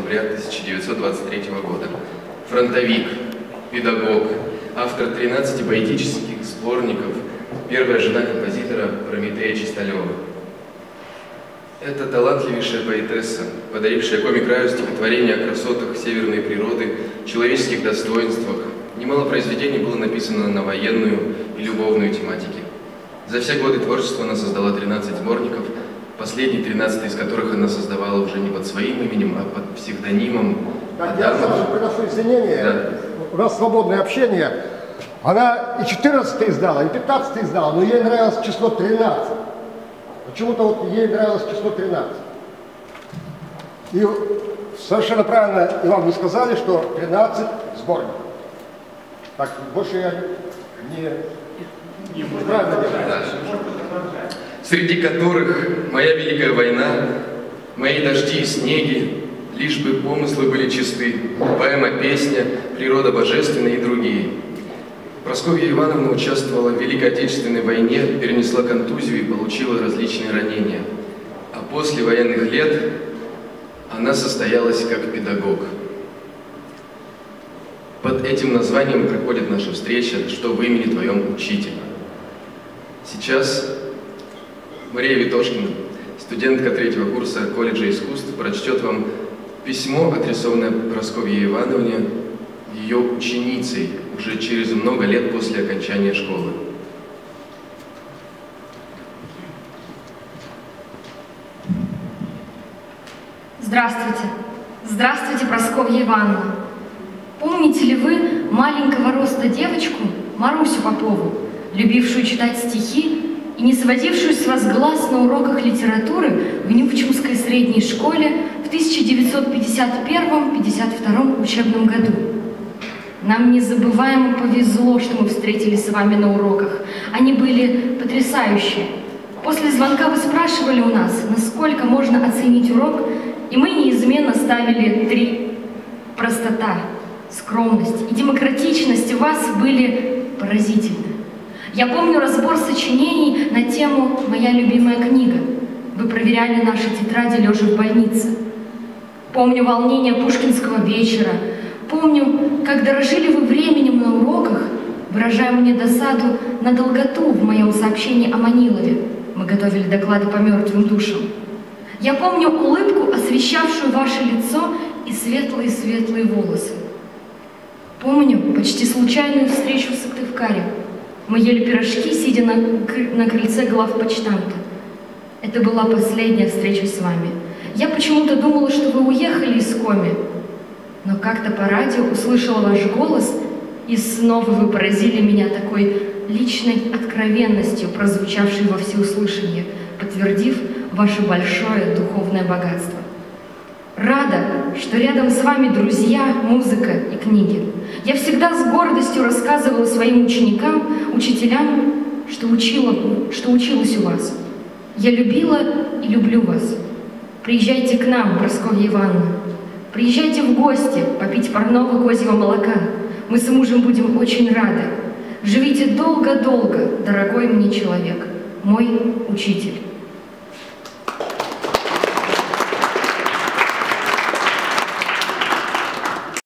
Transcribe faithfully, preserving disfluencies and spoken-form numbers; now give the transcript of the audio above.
декабря тысяча девятьсот двадцать третьего года. Фронтовик, педагог, автор тринадцати поэтических сборников, первая жена композитора Прометея Чисталева. Это талантливейшая поэтесса, подарившая коми-краю стихотворения о красотах северной природы, человеческих достоинствах. Немало произведений было написано на военную и любовную тематики. За все годы творчества она создала тринадцать сборников, последний тринадцатый из которых она создавала уже не под своим именем, а под псевдонимом. Так, я сразу приношу извинения. Да. У нас свободное общение. Она и четырнадцатый издала, и пятнадцатый издала, но ей нравилось число тринадцать. Почему-то вот ей нравилось число тринадцать. И совершенно правильно, Иван, вы сказали, что тринадцать сборников. Так, больше я не... не правильно делаю. Среди которых «Моя великая война», «Мои дожди и снеги», «Лишь бы помыслы были чисты», поэма «Песня», «Природа божественная» и другие. Прасковья Ивановна участвовала в Великой Отечественной войне, перенесла контузию и получила различные ранения. А после военных лет она состоялась как педагог. Под этим названием проходит наша встреча «Что в имени твоем учитель». Сейчас Мария Витошкина, студентка третьего курса колледжа искусств, прочтет вам письмо, адресованное Прасковье Ивановне, ее ученицей, уже через много лет после окончания школы. Здравствуйте. Здравствуйте, Прасковья Ивановна. Помните ли вы маленького роста девочку Марусю Попову, любившую читать стихи и не сводившую с вас глаз на уроках литературы в Нюхчемской средней школе в тысяча девятьсот пятьдесят первом — пятьдесят втором учебном году? Нам незабываемо повезло, что мы встретились с вами на уроках. Они были потрясающие. После звонка вы спрашивали у нас, насколько можно оценить урок, и мы неизменно ставили три. Простота, скромность и демократичность у вас были поразительны. Я помню разбор сочинений на тему «Моя любимая книга». Вы проверяли наши тетради лежа в больнице. Помню волнение пушкинского вечера. Помню, как дорожили вы временем на уроках, выражая мне досаду на долготу в моем сообщении о Манилове. Мы готовили доклады по мертвым душам. Я помню улыбку, освещавшую ваше лицо, и светлые-светлые волосы. Помню почти случайную встречу в Сыктывкаре. Мы ели пирожки, сидя на, на крыльце главпочтамта. Это была последняя встреча с вами. Я почему-то думала, что вы уехали из Коми. Но как-то по радио услышала ваш голос, и снова вы поразили меня такой личной откровенностью, прозвучавшей во всеуслышание, подтвердив ваше большое духовное богатство. Рада, что рядом с вами друзья, музыка и книги. Я всегда с гордостью рассказывала своим ученикам, учителям, что учила, что училась у вас. Я любила и люблю вас. Приезжайте к нам, Прасковья Ивановна. Приезжайте в гости попить парного козьего молока. Мы с мужем будем очень рады. Живите долго-долго, дорогой мне человек, мой учитель.